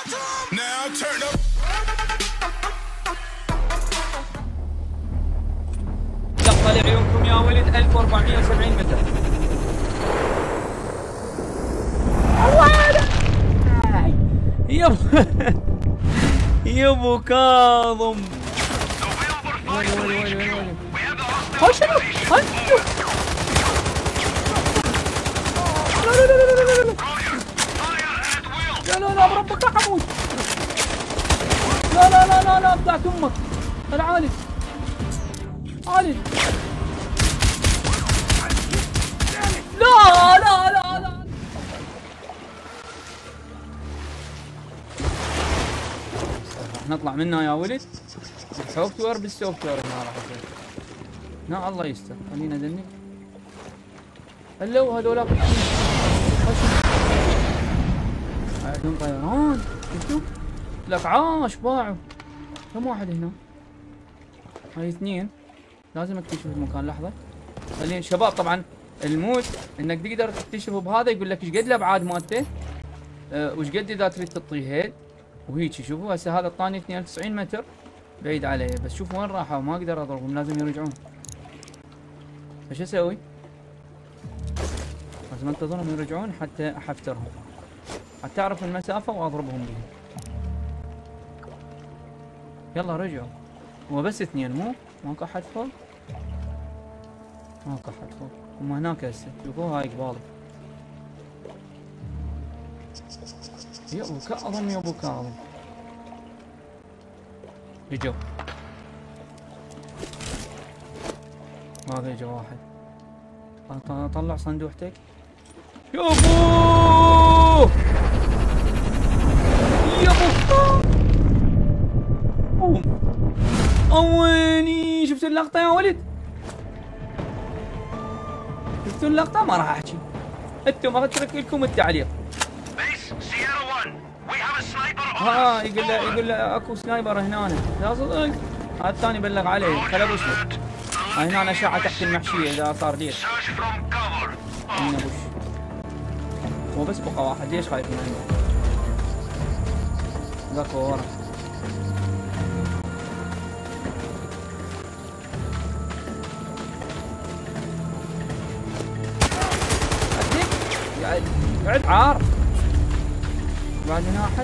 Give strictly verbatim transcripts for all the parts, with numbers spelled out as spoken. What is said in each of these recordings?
لقطة لعيونكم يا ولد ألف وأربعمية وسبعين متر. يابو يابو كاظم. وين وين وين وين وين؟ هاي شنو؟ هاي لا لا لا لا لا لا لا لا لا بربك راح اموت. لا لا لا لا لا بتاعت امك. العالي عالي. لا لا لا لا راح نطلع منها يا ولد. السوفت وير بالسوفت وير هنا راح يصير. لا الله يستر. خلينا ندني. هلو هذولاك عندهم طيران. شفتوا؟ لك عاش باعوا. كم واحد هنا؟ هاي اثنين. لازم اكتشف المكان. لحظة. خلينا شباب طبعا الموت انك تقدر تكتشفه بهذا. يقول لك ايش قد الابعاد مالته؟ أه وش قد اذا تريد تطيه هيد وهيك. شوفوا هسه هذا الطاني اثنين وتسعين متر بعيد علي. بس شوف وين راحوا. ما اقدر اضربهم. لازم يرجعون. فش اسوي؟ لازم انتظرهم يرجعون حتى احفترهم. حتى اعرف المسافة واضربهم بها. يلا رجعوا. هو بس اثنين مو؟ ماكو احد فوق؟ ماكو احد فوق. هم هناك هسه. شوفوا هاي قبالي. يا ابو كاظم يا ابو كاظم. اجوا. هذا اجا واحد. طلع صندوقتك. يا ابو يا ابو ويني. شفتوا اللقطة يا ولد؟ شفتوا اللقطة؟ ما راح احكي. انتم اترك لكم التعليق. ها يقول له يقول له اكو سنايبر هنا. لا صدق. هذا الثاني بلغ عليه. خله بوش. هنا اشعة تحت المحشية اذا صار ليش. هنا بوش. هو بس بقى واحد. ليش خايفين منه؟ ذاك ورا. بعد عار. بعد هنا احد.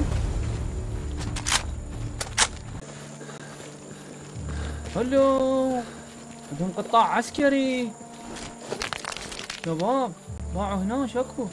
هلو عندهم قطاع عسكري شباب. باعوا هنا شكو.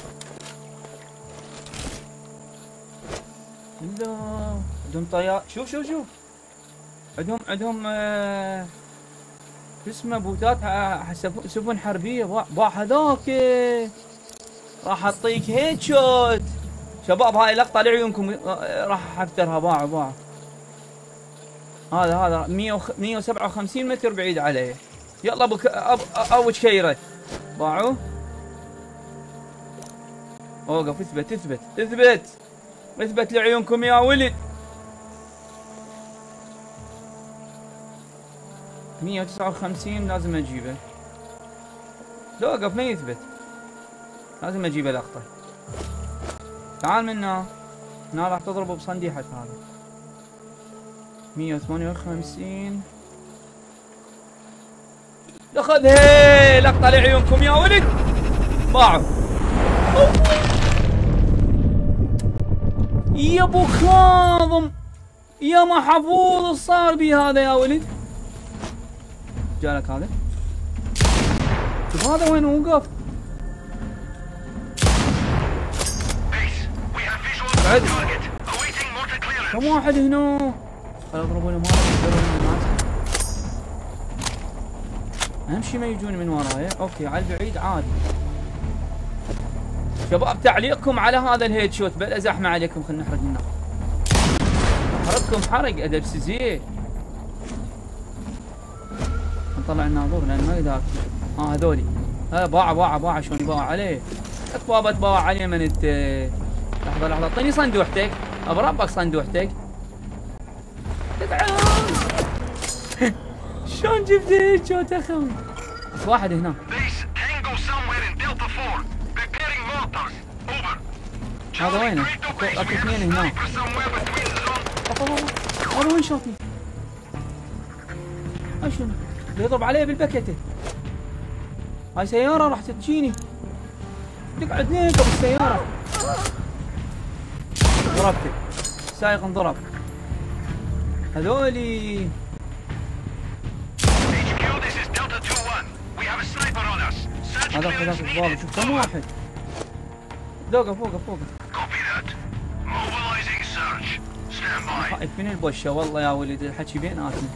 هلو عندهم طيار. شوف شوف شوف. عندهم عندهم آه اسمه بوتات. سفن حربيه. باع باع هذاك. راح اعطيك هيد شوت. شباب هاي لقطة لعيونكم. راح احفترها. باعوا باعوا. هذا هذا مية وسبعة وخمسين متر بعيد عليه. يلا ابو ابو شكيره. باعوا. اوقف. اثبت اثبت اثبت اثبت لعيونكم يا ولد. مية وتسعة وخمسين لازم اجيبه. لا اوقف ما يثبت. لازم اجيبه لقطة. تعال منا. هنا راح تضربه بصنديحة هذا. مية وثمانية وخمسين. اخذها. لقطة لعيونكم يا ولد. باعوا. يا ابو كاظم يا محفوظ. صار بي هذا يا ولد. جالك هذا. شوف هذا وين وقف. بعد كم واحد هنا. خل اضربوا له. ما اهم شيء ما يجون من ورايا. اوكي على البعيد عادي. شباب تعليقكم على هذا الهيد شوت. بلا زحمه عليكم. خلينا نحرق النار. نحرقكم حرق ادب سزيه. نطلع الناظور لان ما يدار. ها هذولي. ها باع باع باع. شلون باع عليه؟ بابا تباع عليه من انت. لحظه لحظه. اعطيني صندوقتك. بربك صندوقتك. شلون جبت هيك شوت اخوي؟ واحد هنا. هذا وينه؟ اكو اكو اثنين هناك. هذا وين شاطني؟ هاي شنو؟ بيضرب علي بالبكته. هاي سيارة راح تجيني. تقعد نيكو بالسيارة. ضربته. سايق انضرب. هذولي هذاك هذاك الضابط شوف كم واحد. فوقه فوقه فوقه. خايف من البشة والله يا ولد الحكي بيناتنا.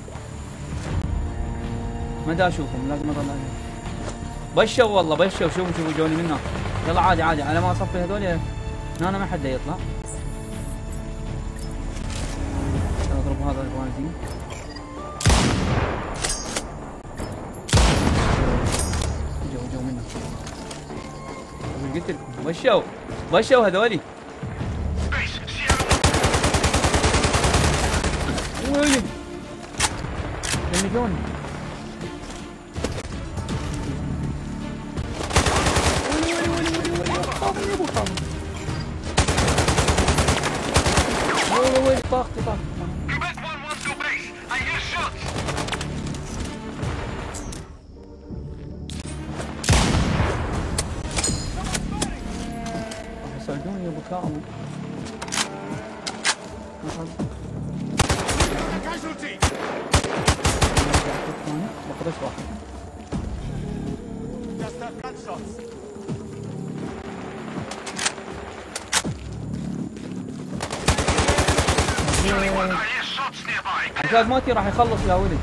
ما دا اشوفهم لازم اطلع عليهم. بشوا والله بشوا شوفوا شوفوا جوني منه. يلا عادي عادي على ما اصفي هذول هنا ما حد يطلع. اضرب هذا البنزين. جو جو منه. قلت لكم بشوا بشوا هذولي. ويلي جوني. وين وين طاقتي طاقتي. راح يساعدوني يا ابو كاظم. بقدرش واحد. الجهاز مالتي راح يخلص يا ولد.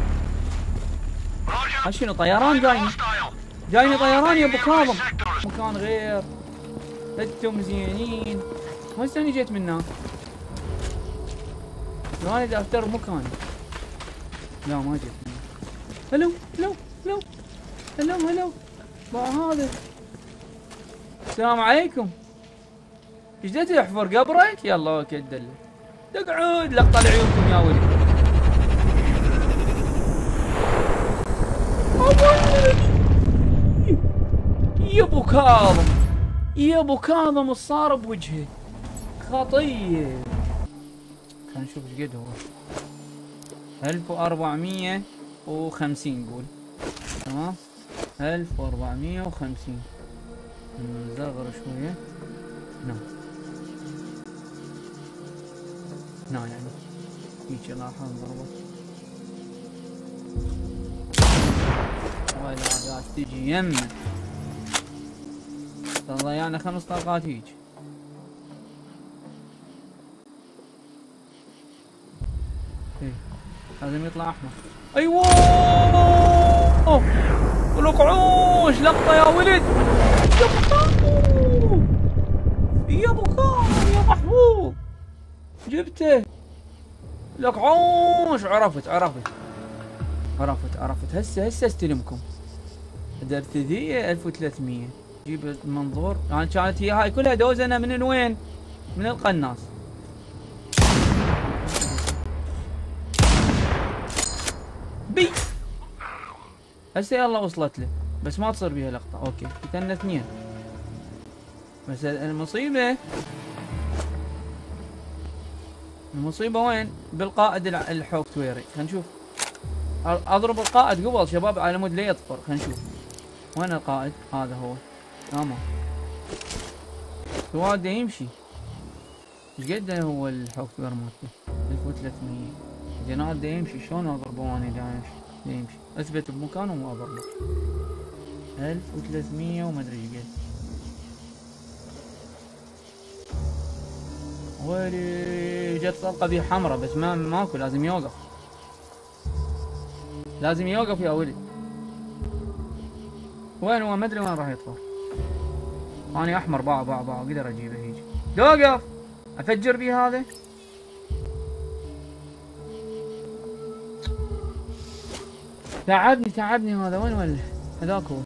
هاي شنو طيران جايني؟ جايني طيران يا ابو كاظم. مكان غير. انتم زينين. ما استني جيت من هناك. انا بدي افتر مكاني. لا ما جيت. هلو هلو هلو هلو هلو ما هذا. السلام عليكم. ايش بدك تحفر قبرك؟ يلا اوكي تدلل. تقعد لقطة لعيونكم يا ولد. يا ابو كاظم يا ابو كاظم الصار بوجهك خطيه. خلينا نشوف ايش قد هو. ألف وأربعمية وخمسين قول. تمام ألف وأربعمية وخمسين. نصغر شويه. نعم نعم يعني هيك راح نضربه. ولا قاعد تجي يمه. ضيعنا خمس طلقات هيك. ايه لازم يطلع احمر. ايوه القعوش لقطه يا ولد. يا ابو يا ابو يا محبوب جبته. القعوش عرفت عرفت عرفت عرفت هسه هسه استلمكم. درثذيه ألف وثلاثمية. جيب المنظور. يعني كانت هي هاي كلها دوزنه من وين؟ من القناص. بي هسه يلا وصلت له بس ما تصير بيها لقطه. اوكي قتلنا اثنين بس المصيبه المصيبه وين؟ بالقائد الحوك تويري. خلينا نشوف. اضرب القائد قبل شباب على مود لا يطفر. خلينا نشوف وين القائد. هذا هو. تمام سواد يمشي. ايش قد هو الحوك تويري مالته؟ ألف وثلاثمية. جناد دا يمشي. شلون اضربه وانا دا يمشي؟ دا يمشي. اثبت بمكانه وما اضربه. ألف وثلاثمية وما ادري ايش قد. ويلي جت طلقه بيه حمراء بس ما ماكو. لازم يوقف. لازم يوقف يا ولد. وين هو؟ ما ادري وين راح يطفر. اني احمر باع باع باع اقدر اجيبه هيك. توقف. افجر بيه هذا. تعبني تعبني هذا. وين ولا هذاك هو.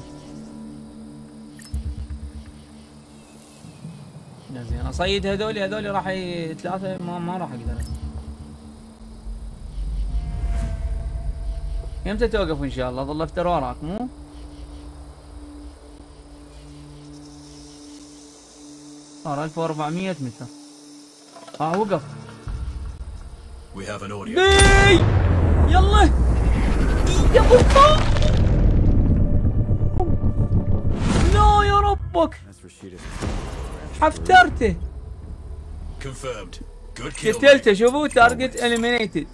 زين اصيد هذولي هذولي راح ي... ثلاثة ما ما راح اقدر. يمتى توقف ان شاء الله؟ ظل افتر وراك مو؟ صار ألف وأربعمية متر. اه وقف. We have an audio. بي يلا يا بطة. لا يا ربك حفترته. Confirmed. Good kill. قتلته. شوفوا تارجت اليمينيتد.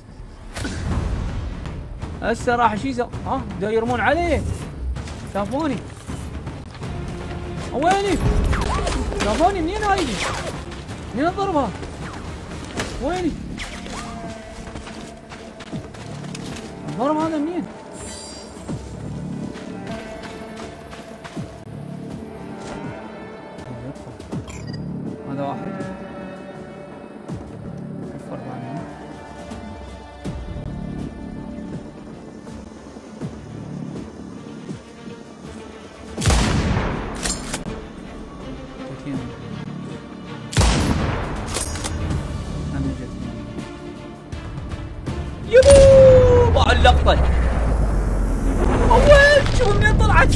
هسه راح شي ها آه دا يرمون عليه. شافوني. ويني؟ شافوني منين هاي؟ منين الضربة؟ ويني؟ الضرب هذا منين؟ هذا واحد. كفر عني. يبو مع اللقطة. أول شوف منين طلعت.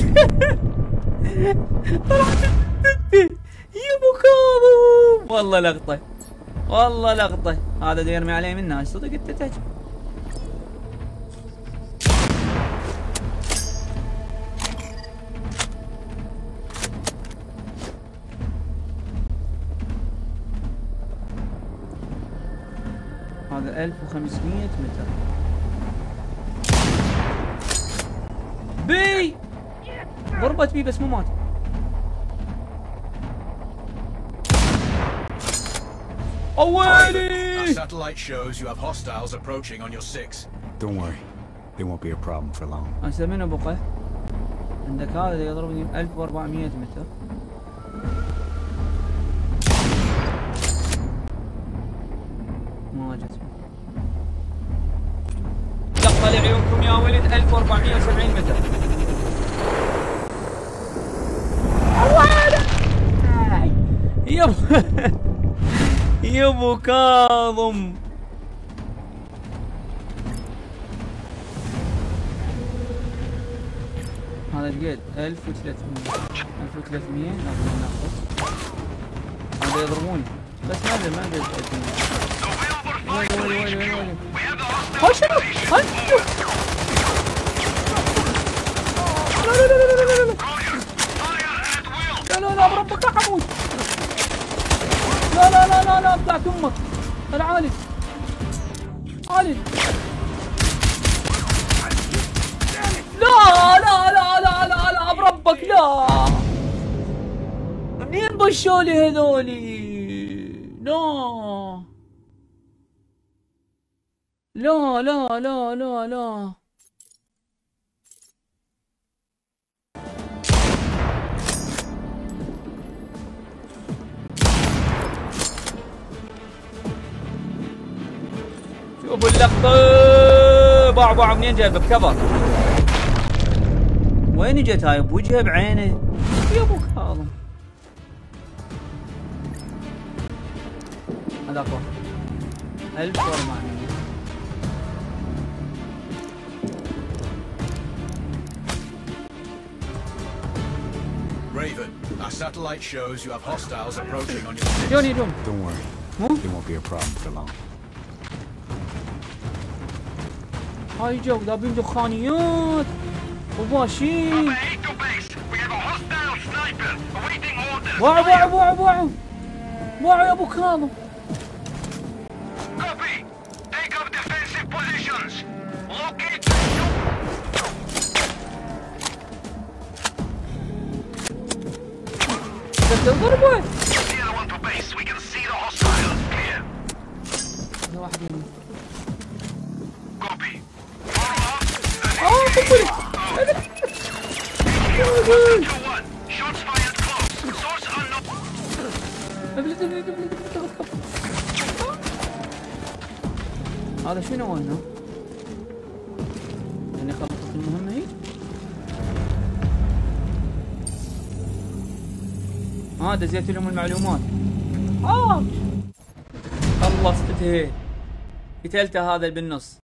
طلعت يبو كاظم. والله لقطة والله لقطة. هذا دا يرمي عليه منها صدق انت تهجم. هذا ألف وخمسمية متر. بي ضربت بي بس مو مات. Our satellite shows you have hostiles approaching on your six. Don't worry, they won't be a problem for long. هسه منو بقى؟ عندك هذا يضربني ألف وأربعمية متر. ما جت. لقطة لعيونكم يا ولد. ألف وأربعمية وسبعين متر. يبو يبو كاظم. هذا قد ألف وثلاثمية. ألف وثلاثمية لازم ناخذ. هذا يضربوني بس ما ادري ما ادري وين وين وين وين وين. ها شنو؟ ها شنو؟ لا لا لا لا لا لا لا لا لا بربك راح اموت. لا لا لا لا لا طلعت امك. العالي عالي. لا لا لا لا لا لا بربك لا. منين بشولي هذولي؟ لا لا لا لا لا لا. شوفوا اللقطة. باع باع منين جايبه؟ بكفر. وين اجت هاي؟ بوجهه بعينه. يا ابو كاظم. هذا اقوى. ألف وأربعمية. Raven, our satellite shows you have hostiles approaching on your six. جوني جون. Don't worry, Huh? they won't be a problem for long. هاي جو دابين دخانيات وباشين. باعوا باعوا باعوا باعوا باعوا يا ابو كاظم. بس ضربه. هذا واحد يمين. اه قنبله. هذا شنو هنا؟ يعني خلصت المهمة هي؟ اه دزيت لهم المعلومات. اه خلصت. قتلته هذا بالنص.